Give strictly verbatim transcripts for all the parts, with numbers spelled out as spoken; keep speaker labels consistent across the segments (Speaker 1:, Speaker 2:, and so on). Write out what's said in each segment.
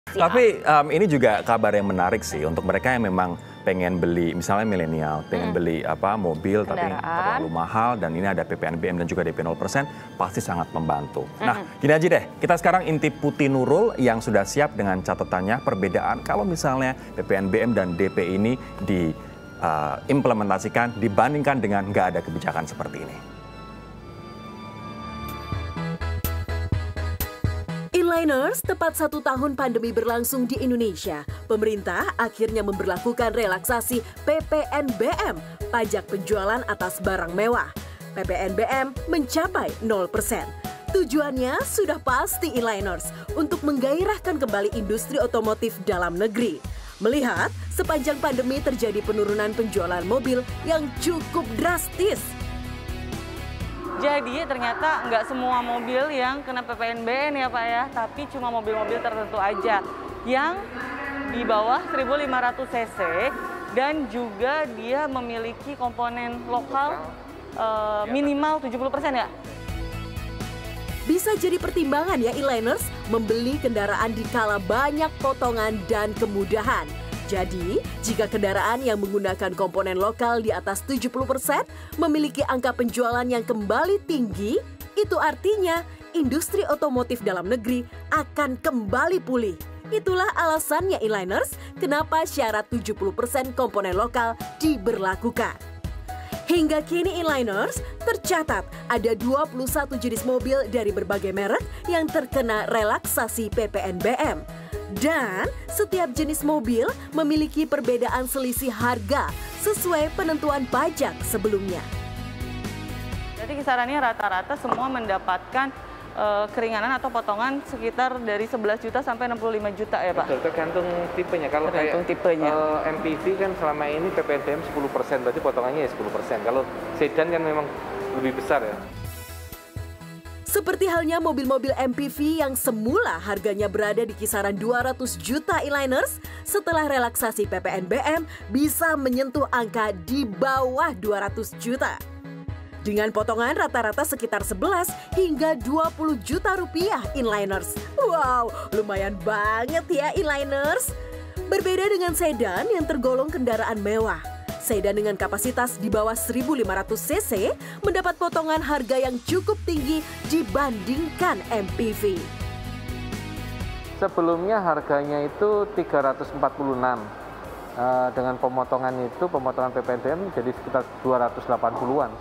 Speaker 1: Tapi um, ini juga kabar yang menarik sih untuk mereka yang memang pengen beli, misalnya milenial, pengen hmm. beli apa mobil Kendaraan. tapi terlalu mahal dan ini ada P P N B M dan juga D P nol persen, pasti sangat membantu. Hmm. Nah, gini aja deh, kita sekarang intip Putih Nurul yang sudah siap dengan catatannya perbedaan kalau misalnya P P N B M dan D P ini diimplementasikan uh, dibandingkan dengan nggak ada kebijakan seperti ini.
Speaker 2: Inliners, tepat satu tahun pandemi berlangsung di Indonesia, pemerintah akhirnya memberlakukan relaksasi P P N B M, pajak penjualan atas barang mewah. P P N B M mencapai nol persen. Tujuannya sudah pasti inliners, untuk menggairahkan kembali industri otomotif dalam negeri. Melihat sepanjang pandemi terjadi penurunan penjualan mobil yang cukup drastis.
Speaker 3: Jadi ternyata nggak semua mobil yang kena P P N B M ya Pak ya, tapi cuma mobil-mobil tertentu aja yang di bawah seribu lima ratus cc dan juga dia memiliki komponen lokal uh, minimal tujuh puluh persen ya.
Speaker 2: Bisa jadi pertimbangan ya inliners membeli kendaraan di kala banyak potongan dan kemudahan. Jadi, jika kendaraan yang menggunakan komponen lokal di atas tujuh puluh persen memiliki angka penjualan yang kembali tinggi, itu artinya industri otomotif dalam negeri akan kembali pulih. Itulah alasannya inliners kenapa syarat tujuh puluh persen komponen lokal diberlakukan. Hingga kini inliners tercatat ada dua puluh satu jenis mobil dari berbagai merek yang terkena relaksasi P P N B M. Dan setiap jenis mobil memiliki perbedaan selisih harga sesuai penentuan pajak sebelumnya.
Speaker 3: Jadi kisarannya rata-rata semua mendapatkan uh, keringanan atau potongan sekitar dari sebelas juta sampai enam puluh lima juta ya Pak?
Speaker 4: Betul, tergantung tipenya. Kalau
Speaker 3: tergantung
Speaker 4: kayak
Speaker 3: tipenya.
Speaker 4: Uh, M P V kan selama ini P P N B M sepuluh persen, berarti potongannya ya sepuluh persen. Kalau sedan kan memang lebih besar ya.
Speaker 2: Seperti halnya mobil-mobil M P V yang semula harganya berada di kisaran dua ratus juta inliners, setelah relaksasi P P N B M bisa menyentuh angka di bawah dua ratus juta. Dengan potongan rata-rata sekitar sebelas hingga dua puluh juta rupiah inliners. Wow, lumayan banget ya inliners. Berbeda dengan sedan yang tergolong kendaraan mewah. Sedan dengan kapasitas di bawah seribu lima ratus cc mendapat potongan harga yang cukup tinggi dibandingkan M P V.
Speaker 4: Sebelumnya harganya itu tiga ratus empat puluh enam. Uh, dengan pemotongan itu, pemotongan P P N B M jadi sekitar dua ratus delapan puluhan.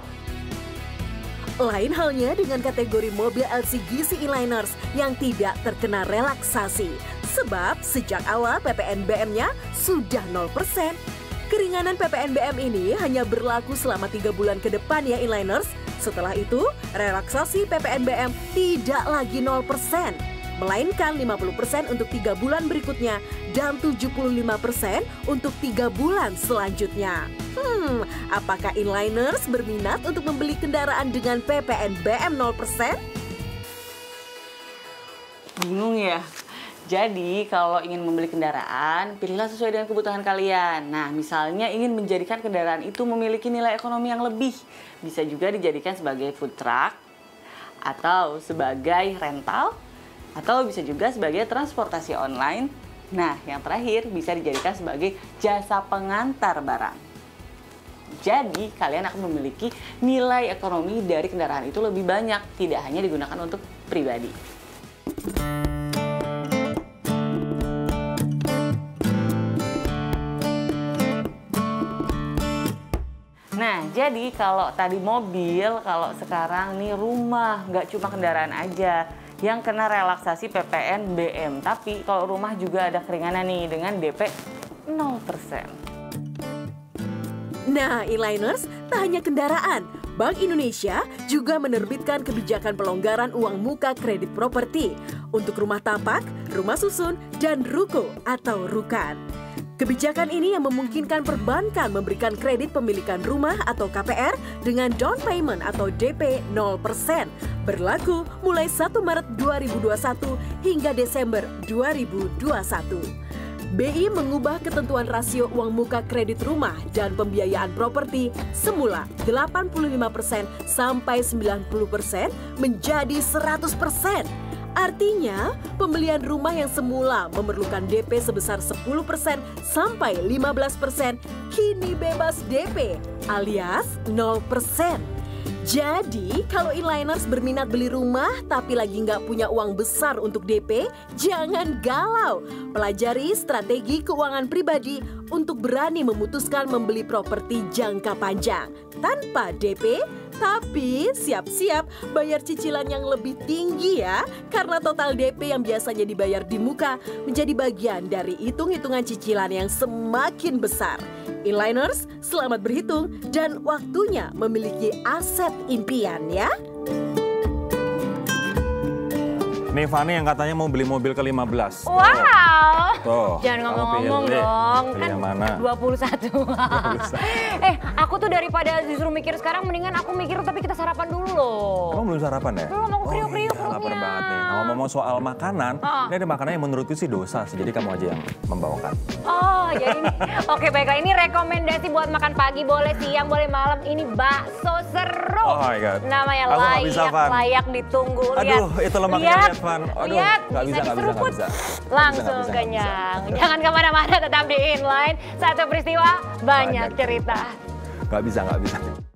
Speaker 2: Lain halnya dengan kategori mobil L C G C inliners yang tidak terkena relaksasi. Sebab sejak awal P P N B M-nya sudah nol persen. Keringanan P P N B M ini hanya berlaku selama tiga bulan ke depan ya inliners. Setelah itu, relaksasi P P N B M tidak lagi nol persen, melainkan lima puluh persen untuk tiga bulan berikutnya dan tujuh puluh lima persen untuk tiga bulan selanjutnya. Hmm, apakah inliners berminat untuk membeli kendaraan dengan P P N B M nol persen?
Speaker 3: Bingung ya? Jadi, kalau ingin membeli kendaraan, pilihlah sesuai dengan kebutuhan kalian. Nah, misalnya ingin menjadikan kendaraan itu memiliki nilai ekonomi yang lebih. Bisa juga dijadikan sebagai food truck, atau sebagai rental, atau bisa juga sebagai transportasi online. Nah, yang terakhir bisa dijadikan sebagai jasa pengantar barang. Jadi, kalian akan memiliki nilai ekonomi dari kendaraan itu lebih banyak, tidak hanya digunakan untuk pribadi. Nah, jadi kalau tadi mobil, kalau sekarang nih rumah, nggak cuma kendaraan aja yang kena relaksasi P P N B M. Tapi kalau rumah juga ada keringanan nih dengan D P nol persen.
Speaker 2: Nah, inliners, tak hanya kendaraan, Bank Indonesia juga menerbitkan kebijakan pelonggaran uang muka kredit properti untuk rumah tapak, rumah susun, dan ruko atau rukan. Kebijakan ini yang memungkinkan perbankan memberikan kredit pemilikan rumah atau K P R dengan down payment atau D P nol persen berlaku mulai satu Maret dua ribu dua puluh satu hingga Desember dua ribu dua puluh satu. B I mengubah ketentuan rasio uang muka kredit rumah dan pembiayaan properti semula delapan puluh lima persen sampai sembilan puluh persen menjadi seratus persen. Artinya, pembelian rumah yang semula memerlukan D P sebesar sepuluh persen sampai lima belas persen kini bebas D P alias nol persen. Jadi, kalau inliners berminat beli rumah tapi lagi nggak punya uang besar untuk D P, jangan galau. Pelajari strategi keuangan pribadi untuk berani memutuskan membeli properti jangka panjang tanpa D P, tapi siap-siap bayar cicilan yang lebih tinggi ya, karena total D P yang biasanya dibayar di muka menjadi bagian dari hitung-hitungan cicilan yang semakin besar. Inliners, selamat berhitung dan waktunya memiliki aset impian ya.
Speaker 1: Nih Fani yang katanya mau beli mobil ke lima belas.
Speaker 5: Wow.
Speaker 1: Tuh,
Speaker 5: jangan ngomong-ngomong dong.
Speaker 1: Pilih
Speaker 5: Kan
Speaker 1: yang mana?
Speaker 5: dua puluh satu. Eh, aku tuh daripada disuruh mikir sekarang, mendingan aku mikir tapi kita sarapan dulu loh.
Speaker 1: Kamu belum sarapan ya?
Speaker 5: Belum, aku kriuk-kriuk
Speaker 1: iya, lapar
Speaker 5: perutnya.
Speaker 1: banget nih. Nah, ngomong-ngomong soal makanan,
Speaker 5: Oh.
Speaker 1: ini ada makanan yang menurutku sih dosa sih. Jadi kamu aja yang membawakan.
Speaker 5: Oh, jadi ini. Oke, baiklah. Ini rekomendasi buat makan pagi, boleh siang, boleh malam. Ini bakso seru.
Speaker 1: Oh my God.
Speaker 5: Namanya
Speaker 1: Aku nggak
Speaker 5: layak,
Speaker 1: bisa, Van.
Speaker 5: layak ditunggu. Lihat.
Speaker 1: Aduh, itu lemaknya
Speaker 5: lihat,
Speaker 1: lihat, Van. Aduh,
Speaker 5: lihat.
Speaker 1: nggak bisa, nggak bisa, nggak
Speaker 5: diseruput.
Speaker 1: bisa.
Speaker 5: Langsung
Speaker 1: Nggak bisa, nggak bisa,
Speaker 5: kenyang. Jangan kemana-mana, tetap di Inline. Satu peristiwa, banyak,
Speaker 1: Banyak
Speaker 5: cerita.
Speaker 1: Nggak bisa, nggak bisa.